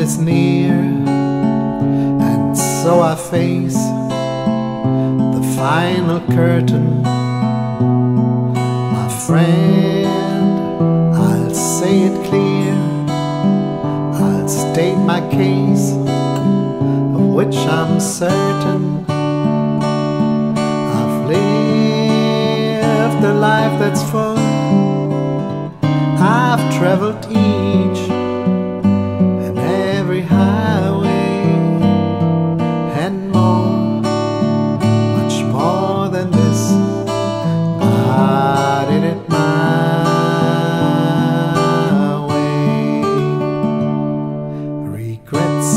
is near, and so I face the final curtain. My friend, I'll say it clear, I'll state my case, of which I'm certain. I've lived a life that's full, I've traveled each and every highway, and more, much more than this. I did it my way. Regrets,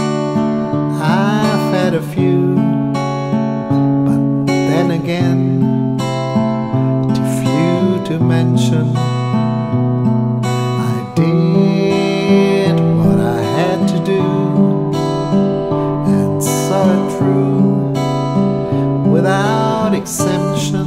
I've had a few, but then again, too few to mention. Did what I had to do and saw it through without exemption.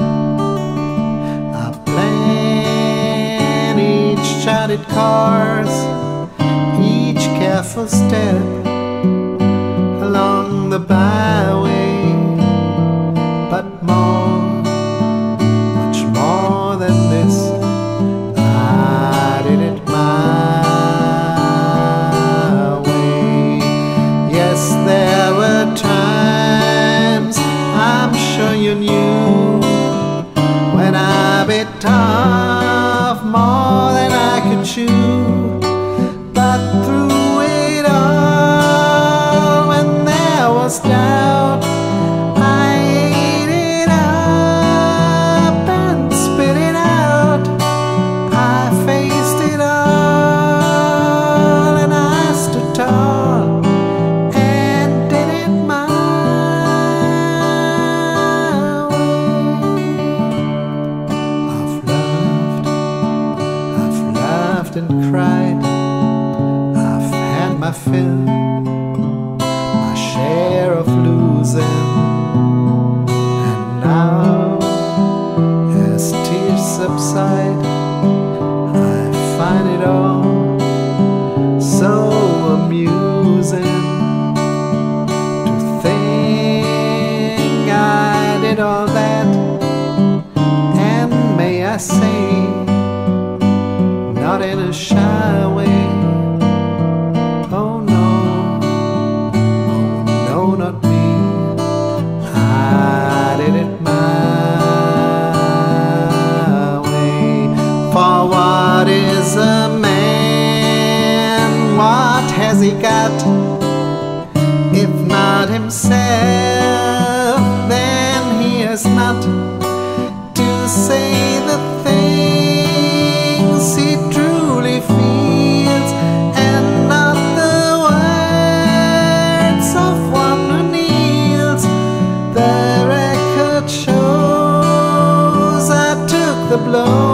I planned each charted course, each careful step along the byway, but more, much more than this. I did it my way. Yes, there were times, I'm sure you knew, when I bit off more than I could chew. But through it all, when there was doubt, I ate it up and spit it out. I faced it all, and I stood tall and did it my way. I've laughed and cried, I've had my fill, my share of losing, and now, as tears subside, I find it all so amusing to think I did all that, and may I say, not in a shy way. Oh no, not me. I did it my way. For what is a man? What has he got? If not himself, then he has not to say the things he truly feels, and not the words of one who kneels. The record shows I took the blow